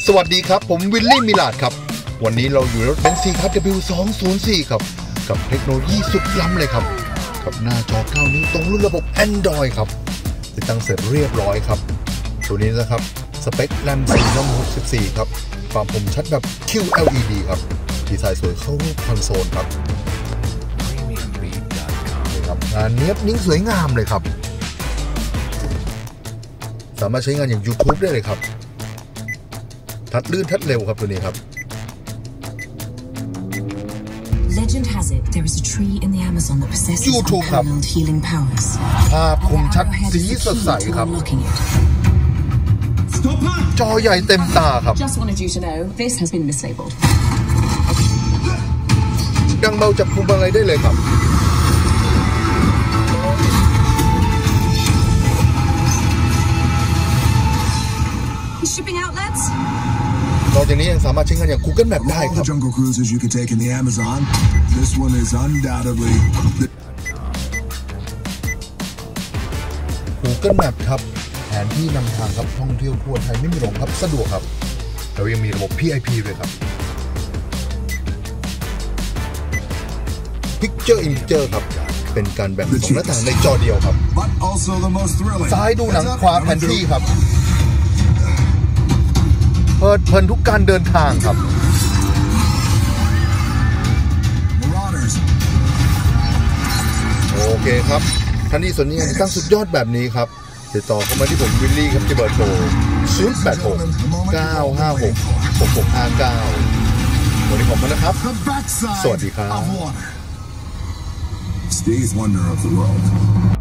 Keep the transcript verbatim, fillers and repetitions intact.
สวัสดีครับผมวิลลี่มิลาดครับวันนี้เราอยู่รถเบนซ์ ซี คัพ ดับเบิลยู สองศูนย์สี่ ครับกับเทคโนโลยีสุดล้ำเลยครับกับหน้าจอเก้านิ้วตรงรุ่นระบบ Android ครับติดตั้งเสร็จเรียบร้อยครับตัวนี้นะครับสเปคแรม สี่ หกสิบสี่ ครับความคมชัดแบบ คิว แอล อี ดี ครับดีไซน์สวยเข้ารูปคอนโซลครับงานเนี้ยบนิ้งสวยงามเลยครับสามารถใช้งานอย่าง YouTube ได้เลยครับทัดลื่นทัดเร็วครับตัวนี้ครับ Legend has it there is a tree in the Amazon that possesses unparalleled healing powers. ภาพคมชัดสีสดใสครับจอใหญ่เต็มตาครับ Just wanted you to know this has been mislabeled. ดังเบาจับพวงมาลัยได้เลยครับ Shipping outlets? นอกจากนี้ยังสามารถใช้งานอย่าง Google Map ได้ครับ Jungle cruises you can take in the Amazon. This one is undoubtedly Google Map ครับแผนที่นำทางครับท่องเที่ยวทั่วไทยไม่มีหลงครับสะดวกครับแล้วยังมีระบบ พี ไอ พี ด้วยครับ Picture in Picture ครับเป็นการแบ่งสองหน้าต่างในจอเดียวครับซ้ายดูหนังขวาแผนที่ครับเปิดเพลินทุกการเดินทางครับโอเคครับท่านที่สนใจติดตั้งสุดยอดแบบนี้ครับติดต่อเข้ามาที่ผมวิลลี่ครับที่เบอร์โทรศูนย์ แปด หก เก้า ห้า หก หก หก ห้า เก้าวันนี้ขอบคุณนะครับสวัสดีครับ Steve's wonder of the world